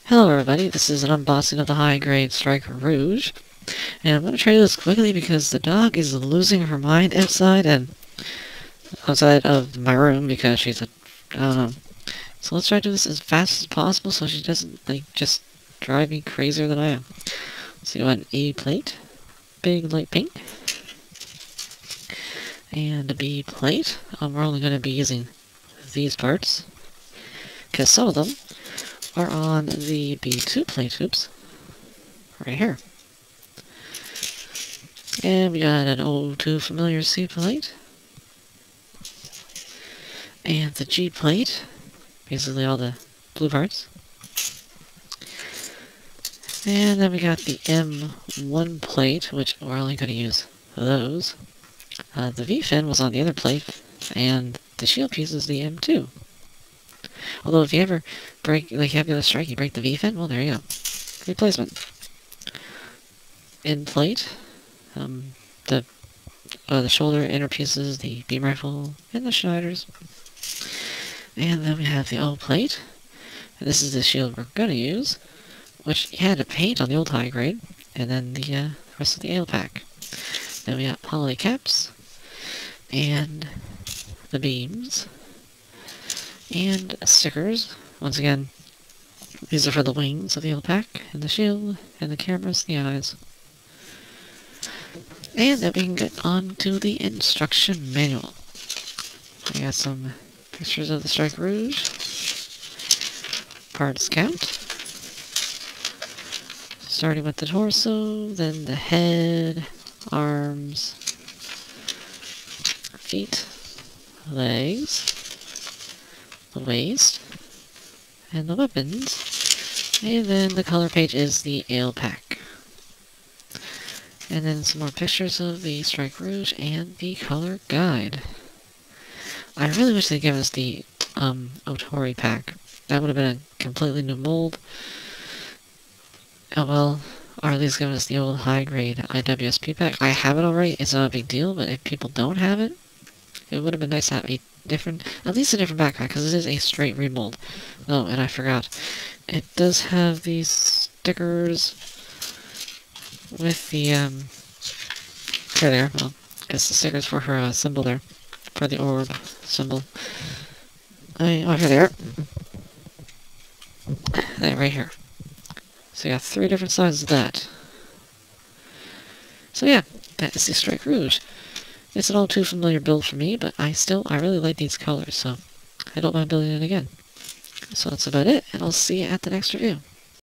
Hello everybody, this is an unboxing of the high-grade Striker Rouge, and I'm going to try this quickly because the dog is losing her mind outside of my room because she's I don't know. So let's try to do this as fast as possible so she doesn't, just drive me crazier than I am. So you want an A plate, big light pink, and a B plate. We're only going to be using these parts, because some of them are on the B2 plate tubes, right here. And we got an O2 familiar C plate, and the G plate, basically all the blue parts. And then we got the M1 plate, which we're only going to use those. The V fin was on the other plate, and the shield piece is the M2. Although if you ever break, you have the strike, you break the V fin, well there you go. Replacement. End plate, the shoulder inner pieces, the beam rifle, and the Schneiders. And then we have the O plate. And this is the shield we're going to use, which you had to paint on the old high grade, and then the rest of the ale pack. Then we got poly caps, and the beams, and stickers. Once again, these are for the wings of the ale pack, and the shield, and the cameras, and the eyes. And then we can get on to the instruction manual. I got some pictures of the Striker Rouge. Parts count. Starting with the torso, then the head, arms, feet, legs, the waist, and the weapons. And then the color page is the ale pack. And then some more pictures of the Striker Rouge and the color guide. I really wish they'd give us the Otori pack. That would have been a completely new mold. Oh well, or at least give us the old high-grade IWSP pack. I have it already, it's not a big deal, but if people don't have it, it would have been nice to have a different, at least a different backpack, because it is a straight remold. Oh, and I forgot. It does have these stickers with the, there, well, I guess the stickers for her symbol there, for the orb symbol. Over there. There, right here. So you got 3 different sizes of that. So yeah, that is the Striker Rouge. It's an all too familiar build for me, but I really like these colors, so I don't mind building it again. So that's about it, and I'll see you at the next review.